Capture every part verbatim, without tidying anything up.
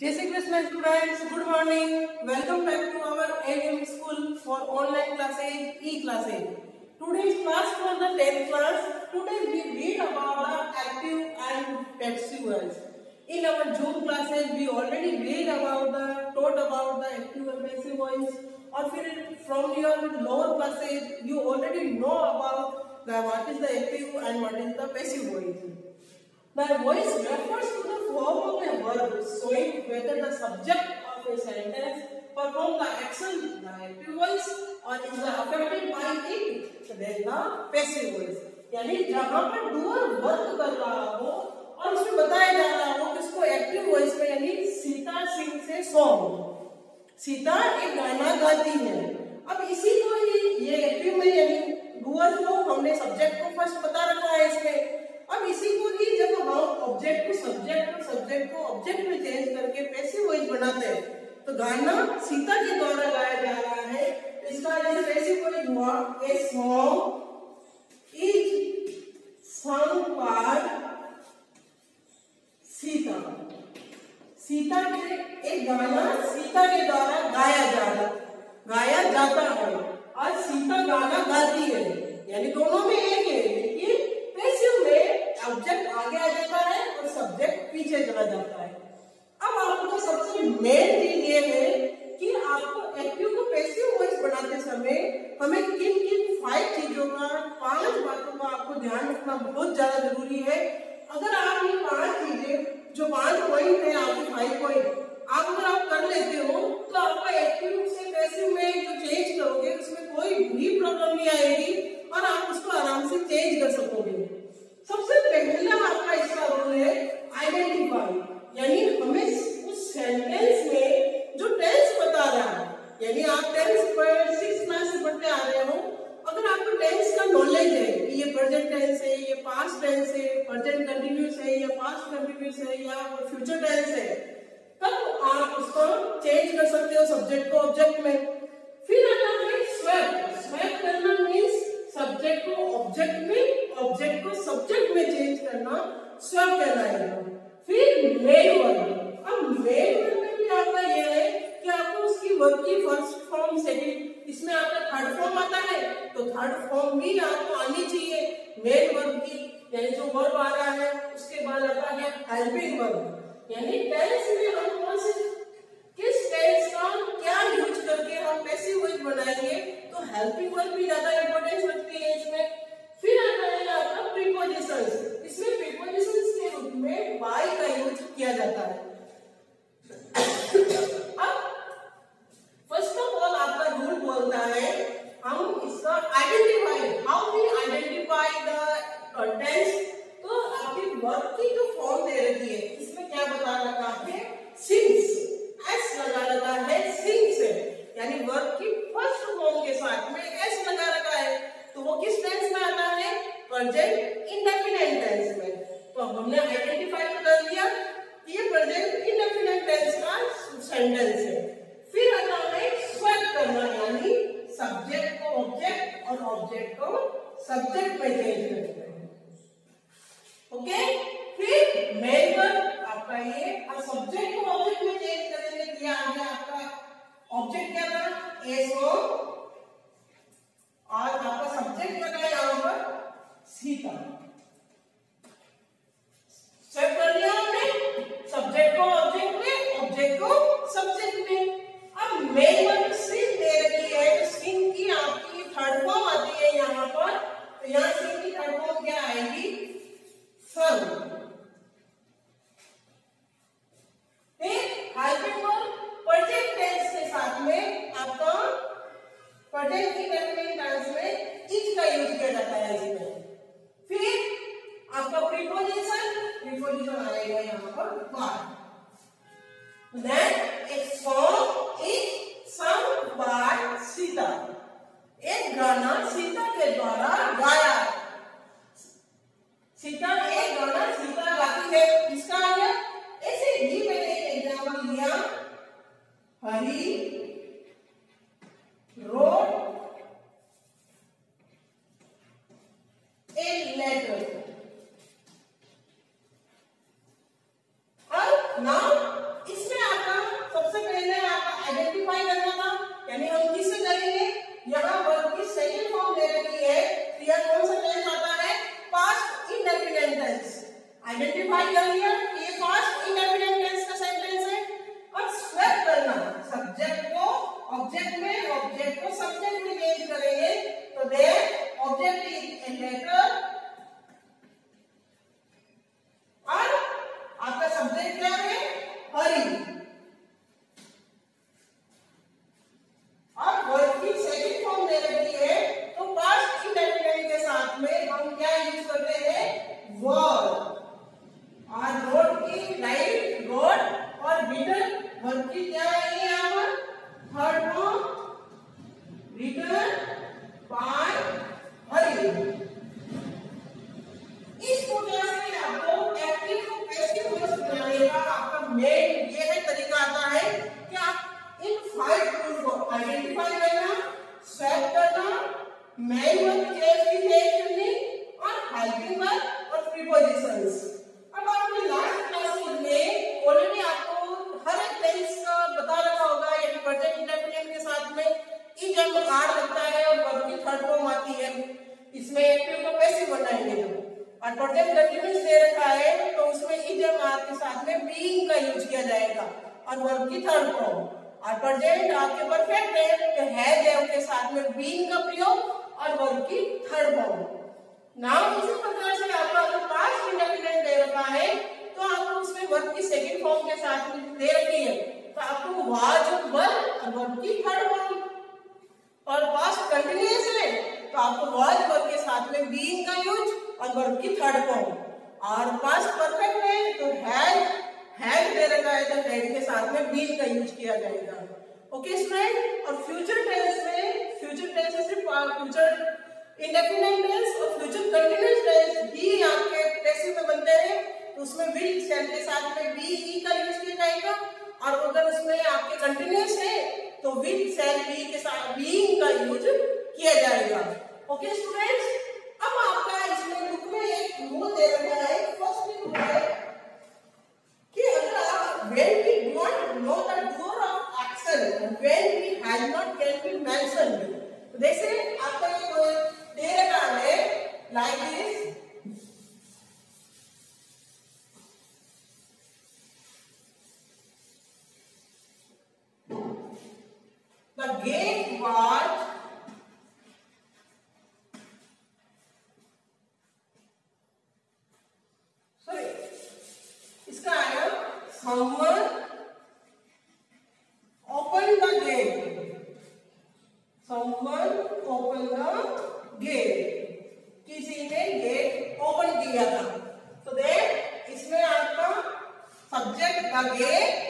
Jai Shri Krishna students, good morning. Welcome back to our A M School for online classes, e-classes. Today's class for the tenth class. Today we read about the active and passive voice. In our June classes, we already read about the, taught about the active and passive voice. Or from your lower classes, you already know about the what is the active and what is the passive voice. The voice refers to the form of a verb showing whether the subject of a sentence performs the action, the active voice, or is affected by it, then the passive voice. यानी जहाँ पर doer work कर रहा हो और उसमें बताया जा रहा हो कि उसको एक्टिव वॉइस में यानी सीता सिंह से सॉन्ग, सीता एक गाना गाती है। अब इसी को ही ये एक्टिव में यानी डूअर को हमने सब्जेक्ट को फर्स्ट बता रखा है इसमें। अब इसी को ही जब हम ऑब्जेक्ट को सब्जेक्ट और सब्जेक्ट को ऑब्जेक्ट में चेंज करके पैसिव वॉइस बनाते हैं तो गाना सीता के द्वारा गाया जा रहा है। इसका जैसे पैसिव वॉइस हुआ, ए सॉन्ग इज सung by सीता। सीता के एक गाना सीता के द्वारा गाया जा रहा गाया जाता है और सीता गाना गाती है, यानी दोनों में एक है, लेकिन पैसिव में ऑब्जेक्ट आगे आ जाता है और सब्जेक्ट पीछे चला जाता है। अब आपको सबसे मेन चीज ये है कि आपको एक्टिव को पैसिव वॉइस बनाते समय हमें किन किन फाइव चीजों का, पांच बातों का आपको ध्यान रखना बहुत ज्यादा जरूरी है। अगर आप ये पांच चीजें जो पांच पॉइंट है आपके फाइव पॉइंट आप अगर आप कर लेते हो तो आपका एक्टिव से पैसिव में जो चेंज करोगे उसमें कोई भी प्रॉब्लम नहीं आएगी और आप उसको आराम से चेंज कर सकोगे। सबसे पहला आपका इसका रोल है आइडेंटिफाई, यानी हमें उस सेंटेंस में जो टेंस बता रहा है, यानी आप टेंस पर सिक्स क्लास से पढ़ते आ रहे हो, अगर आपको टेंस का नॉलेज है कि ये प्रेजेंट टेंस है, ये पास्ट टेंस है, प्रेजेंट कंटिन्यूअस है या पास्ट कंटिन्यूअस है या फ्यूचर टेंस है, तब आप उसको चेंज कर सकते हो सब्जेक्ट को ऑब्जेक्ट में। फिर आता है स्वैप। स्वैप करना मीन्स सब्जेक्ट को ऑब्जेक्ट में, ऑब्जेक्ट को सब्जेक्ट में चेंज करना स्वैप कहलाएगा। फिर मेन वर्ब। अब मेन वर्ब में भी आपका ये है कि आपको उसकी वर्ब की फर्स्ट फॉर्म, सेकंड, इसमें आपका थर्ड फॉर्म आता है तो थर्ड फॉर्म भी आपको आनी चाहिए मेन वर्ब की, यानी जो वर्ब आ रहा है उसके बाद आता है हेल्पिंग वर्ब। यानी टेंस में हम कौन से किस टेंस का क्या यूज करके हम पैसिव वॉइस बनाएंगे तो हेल्पिंग वर्ब भी ज्यादा इंपॉर्टेंस रखती है इसमें। फिर आता है आपका प्रीपोजिशंस। इसमें प्रीपोजिशंस के रूप में बाय का यूज किया जाता है। अब फर्स्ट ऑफ ऑल आपका रूल बोलता है हम इसका identify, how we identify the tense. तो आपकी वर्ब की जो फॉर्म दे रखी है इसमें क्या बता रखा है, सिंस, एस लगा रखा है सिंस है, यानी वर्ब की फर्स्ट फॉर्म के साथ में एस लगा रखा है तो वो किस टेंस में आता है, प्रेजेंट इंडेफिनिट टेंस में। तो हमने आइडेंटिफाई कर लिया कि ये प्रेजेंट इंडेफिनिट टेंस का सेंटेंस है। फिर आता है स्वैप करना, यानी सब्जेक्ट को ऑब्जेक्ट और ऑब्जेक्ट को सब्जेक्ट में चेंज करते हैं। ओके, फिर मेन वर्ब आपका ये, अब सब्जेक्ट को ऑब्जेक्ट में चेंज करेंगे तो ये आ गया आपका ऑब्जेक्ट क्या था, ए सॉन्ग, और आपका सब्जेक्ट क्या है यहाँ पर सीता। सेट कर लिया हमने सब्जेक्ट को ऑब्जेक्ट में, ऑब्जेक्ट को सब्जेक्ट में। अब मेन वर्ब सिंह दे रखी है तो सिंह की आपकी थर्ड फॉर्म आती है यहाँ पर, तो यहाँ सिंह की थर्ड फॉर्म क्या आएगी, संग। हेल्पिंग वर्ब प्रेजेंट टेंस के साथ में आपका प्रेजेंट इंडेफिनिट टेंस में इज का यूज किया जाता है इसमें। फिर आपका प्रीपोजिशन, प्रीपोजिशन आएगा यहाँ पर बाय। देन एक सॉन्ग इज सung बाय सीता, एक गाना सीता के द्वारा गाया। सीता एक गाना सीता गाती है, इसका आया ऐसे ही मैंने एग्जाम्पल लिया, हरी रोड ए लेटर। अब नाउ इसमें आप आइडेंटिफाई कर लिया ये पास्ट इंडेफिनिट टेंस का सेंटेंस है। और स्वैप करना, सब्जेक्ट को ऑब्जेक्ट में, ऑब्जेक्ट को सब्जेक्ट में चेंज करेंगे तो the object is a letter और आपका सब्जेक्ट क्या है, हरी। और वर्ब की सेकंड फॉर्म दे रखी है तो पास्ट इंडेफिनिट के साथ में हम क्या यूज करते हैं, वर्ब। और रोड की लाइट, रोड और रिटर्न वर्ब की क्या है यहाँ पर, third form, written by Hari. इसको कैसे आपको एक्टिव को पैसिव वॉइस बनाने का आपका मेन ये है तरीका आता है कि आप इन फाइव रूल्स को आइडेंटिफाई करना, स्वैप करना, मेन वर्ब चेंज की चेंज करनी और हेल्पिंग वर्ब और प्रीपोजिशंस। अब आपने लास्ट क्लास में ऑलरेडी आपको हर एक टेंस का बता रखा होगा, यानी प्रेजेंट इंडेफिनिट के साथ में ई जब आर लगता है और वर्ब की थर्ड फॉर्म आती है, इसमें एक्टिव को पैसिव बनाएंगे जो, और प्रेजेंट कंटीन्यूअस दे रखा है तो उसमें ई जब आर के साथ में बीइंग का यूज किया जाएगा और वर्ब की थर्ड फॉर्म। और प्रेजेंट आपके परफेक्ट है तो हैज है के साथ में बीइंग का प्रयोग और वर्ब की थर्ड फॉर्म। नाउ इसी प्रकार से आपका अगर पास्ट इंडेफिनिट दे रखा है तो आपको उसमें वर्ब की सेकंड फॉर्म के साथ में दे रखी है तो आपको वाज वर्ब और वर्ब की थर्ड फॉर्म। और पास्ट कंटीन्यूअस है तो आपको वाज वर्ब के साथ में बीइंग का यूज और वर्ब की थर्ड फॉर्म। और पास्ट परफेक्ट है तो हैज, हैज दे रखा है तो हैज के साथ में बीइंग का यूज किया जाएगा। Okay student. और फ्यूचर टेंस में, फ्यूचर टेंस में सिर्फ फ्यूचर इंडेफिनिट टेंस और फ्यूचर कंटीन्यूअस टेंस ही आपके पैसिव में बनते हैं तो उसमें विल सेल के साथ में बी ई का यूज किया जाएगा। और अगर उसमें आपके कंटीन्यूअस है तो विल सेल बी के साथ बीइंग का यूज किया जाएगा। Okay students. अब आपका इसमें बुक में एक रूल दे रखा है, फर्स्ट रूल है कि अगर आप when we don't know the doer of action, when we has not can be mentioned, जैसे आपका ये दे रखा है like this, the gate was sorry इसका आया someone open the gate, someone open the gate, किसी ने गेट ओपन किया था। तो देख इसमें आपका सब्जेक्ट का गेट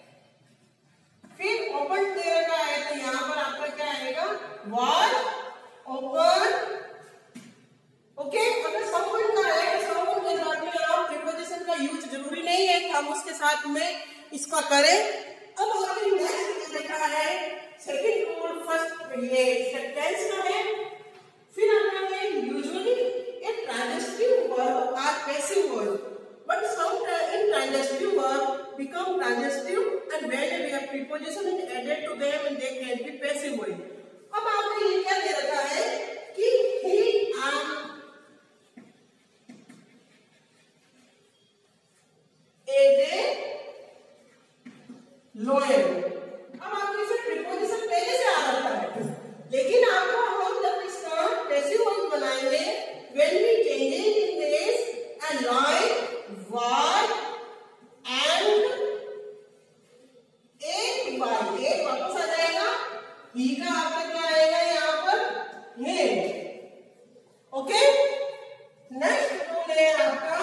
फिर ओपन दे रखा है तो यहाँ पर आपका क्या आएगा, was open। ओके। अगर someone का है तो someone के साथ में आप प्रीपोजिशन का यूज जरूरी नहीं है कि हम उसके साथ में इसका करें। अब आपके नेक्स्ट देखा है सेकंड रूल, फर्स्ट ये सेंटेंस का है। फिर आता है usually a transitive verb are passive verb but some in transitive verb become transitive and when we have preposition is added to them and they can be passive verb। अब आपने ये क्या दे रखा है कि he am a lawyer। अब आपके इसे preposition पहले से आ रखा है लेकिन आपको हम जब इसका passive verb बनाएंगे when we change in this and line was and एक बार एक वापस आ जाएगा, ही का आपका क्या आएगा यहाँ पर है। ओके। नेक्स्ट रूल है आपका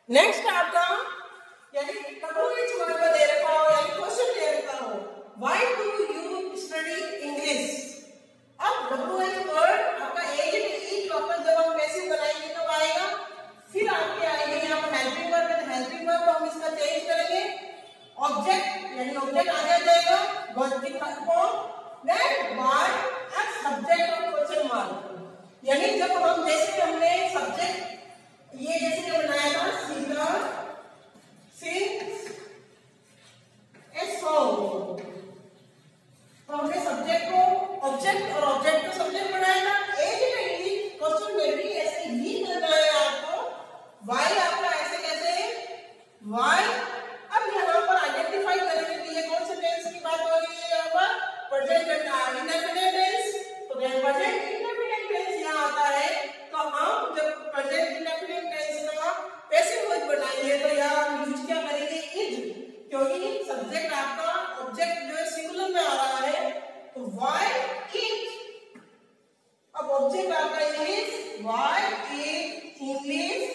नेक्स्ट आपका यानी डब्ल्यूएच वर्ड में दे रखा हो यानी क्वेश्चन दे रखा हो, why do you study English. अब डब्ल्यूएच वर्ड आपका एज इज वापस जब हम पैसिव बनाएंगे तब तो आएगा, फिर आपके आएंगे यहाँ पर हेल्पिंग वर्ब है, हेल्पिंग वर्ब तो हम इसका चेंज करेंगे, ऑब्जेक्ट यानी ऑब्जेक्ट आगे आ जाएगा वर्ब की form, then why as subject of question mark. यानी जब हम जैसे हमने सब्जेक्ट ये जैसे बनाया था सीता सिंग्स ए सॉन्ग, तो हमने सब्जेक्ट को ऑब्जेक्ट और ऑब्जेक्ट को सब्जेक्ट बनाया था। एज में ही क्वेश्चन में भी ऐसे ही करना है आपको, व्हाई आपका ऐसे कैसे व्हाई। अब यहाँ पर आइडेंटिफाई करेंगे कि ये कौन से टेंस की बात हो रही है, यहाँ पर प्रेजेंट इंडेफिनिट टेंस, तो प्रेजेंट इंडेफिनिट टेंस यहाँ आता है, तो हम जब प्रेजेंट इंडेफिनिट टेंस का पैसिव वॉइस बनाएंगे तो यहाँ हम यूज क्या करेंगे इज, क्योंकि सब्जेक्ट आपका ऑब्जेक्ट जो है सिंगुलर में आ रहा है, तो व्हाई इज। अब ऑब्जेक्ट आपका English, why is English.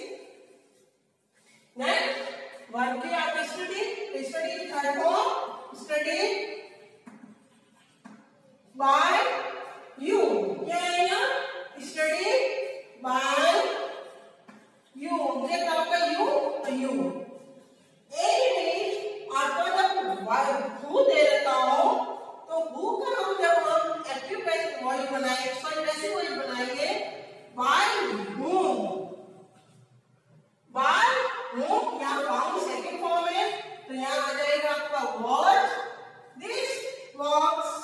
Next verb की आप study, study third form study by you, क्या आएगा स्टडी बाय यू, ऑब्जेक्ट आपका यू तो यू। एज आपका जब हु दे रखा हो तो हु का हम जब हम एक्टिव पैसिव वॉइस बनाएंगे, सॉरी पैसिव वॉइस बनाएंगे बाय whom, बाय whom यहाँ फाउंड सेकंड फॉर्म है, तो यहाँ आ जाएगा आपका watch this box,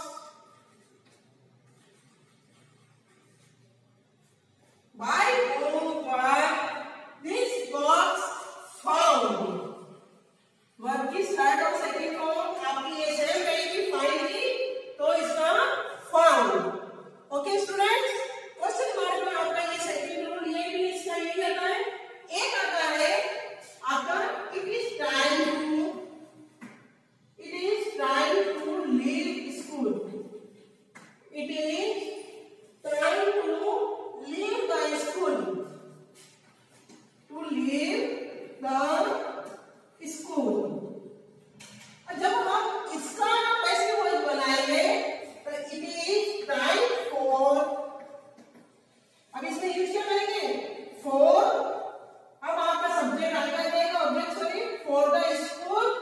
by whom was this box found। Verb की स्टार्ट और सेकंड फॉर्म आपकी ये सेम रहेगी फाइंड की, तो इसका found. Okay students, question mark में आपका ये सेकंड रूल ये भी इसका यही आता है। एक आता है आपका it is time to, it is time to leave school, it is time to leave the school, to leave the school। जब हम इसका पैसिव वॉइस बनाएंगे तो it is time for, अब इसमें यूज क्या करेंगे for, अब आपका सब्जेक्ट आगे जाएगा object sorry for the school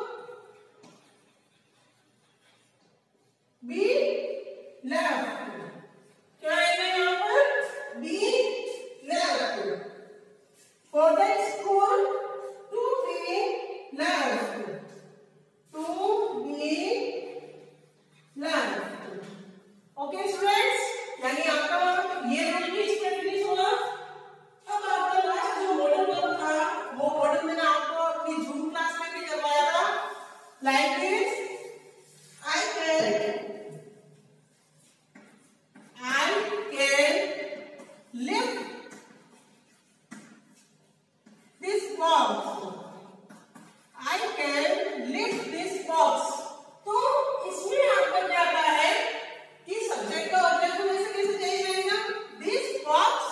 be left, क्या आएगा यहाँ पर be left, for the school to be left, to be left। Okay students, यानी आपका ये रूल भी इसमें फिनिश हुआ। अब आपका लास्ट जो मॉडल वर्ब था वो मॉडल मैंने आपको अपनी जूम क्लास में भी करवाया था, like this I can, I can lift this box, I can lift this box। तो इसमें आपका क्या आता है कि सब्जेक्ट का ऑब्जेक्ट में से कैसे चेंज रहेगा, दिस बॉक्स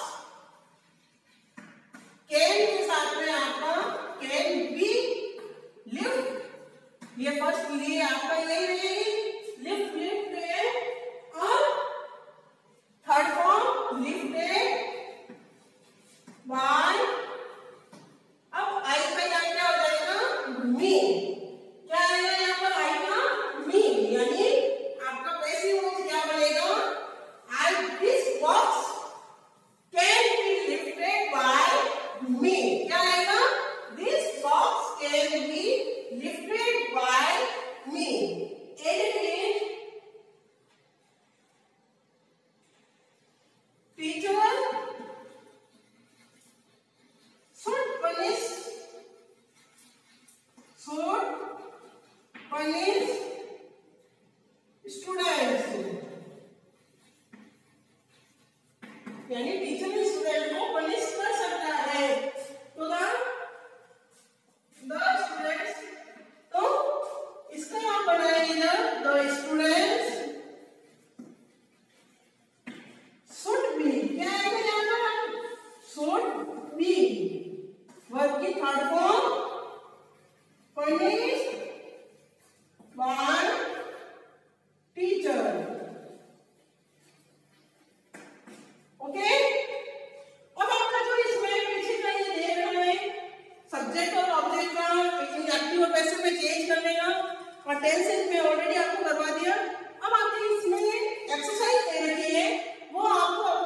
कैन के साथ में आपका कैन बी लिफ्ट, ये फर्स्ट लिए आपका यही रहेगी लिफ्ट लिफ्ट है, और थर्ड फॉर्म लिफ्टेड बाय, अब आई का यहाँ क्या हो जाएगा मी, क्या आएगा यहाँ पर आई का मी, यानी आपका पैसिव वॉइस क्या बनेगा I this box can be lifted by me, क्या आएगा this box can be lifted by me. Edit teacher should punish, should punish students, यानी टीचर स्टूडेंट को पनिश कर सकता है, तो द स्टूडेंट्स, तो इसका आप बनाएंगे ना द स्टूडेंट्स should be, क्या आएगा यहाँ पर should be, वर्ब की थर्ड फॉर्म सब्जेक्ट और ऑब्जेक्ट का एक्टिव और पैसिव में चेंज करने का, और टेंस में ऑलरेडी आपको करवा दिया। अब आपके इसमें एक्सरसाइज दे रखी है, वो आपको